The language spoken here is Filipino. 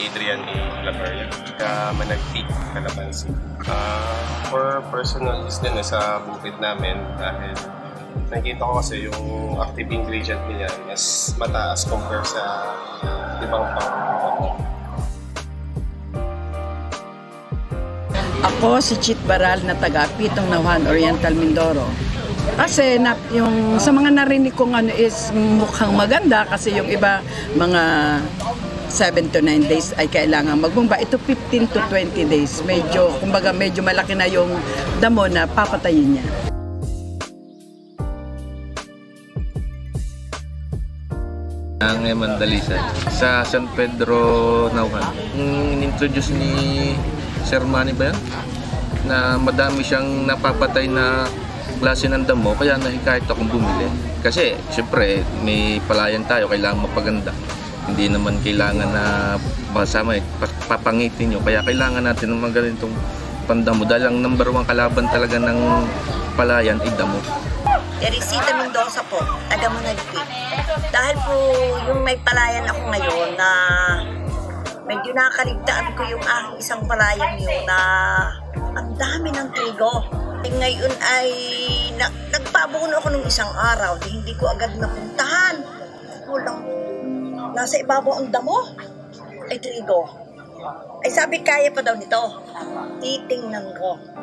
Adrian A. Labarria, Managpig, Calabansi. For personal use din sa bukid namin dahil nakikita ko kasi yung active ingredient niya mas mataas compare sa ibang pang. Ako si Chit Baral na taga Pitong Nauhan, Oriental Mindoro. Kasi yung sa mga narinig kong is mukhang maganda kasi yung iba mga 7 to 9 days ay kailangan magbumba. Ito 15 to 20 days. Kumbaga medyo malaki na yung damo na papatayin niya. Ang Mandalisay sa San Pedro Nauhan. In-introduce ni Sir Manny ba yan? Na madami siyang napapatay na klase ng damo, kaya nahikayat akong bumili. Kasi siyempre may palayan tayo, kailangan mapaganda. Hindi naman kailangan na masama papangitin nyo, kaya kailangan natin ng mga ganitong pandamo dahil ang number 1 kalaban talaga ng palayan ay damo. Teresita Mendoza po, taga Managpig. Dahil po yung may palayan ako ngayon na medyo nakaligtaan ko yung aking isang palayan yun na ang dami ng trigo. Ngayon ay nagpabuno ako nung isang araw, hindi ko agad napuntahan. Kulang, nasa ibabaw ang damo ay trigo. Ay sabi kaya pa daw nito, titingnan ko.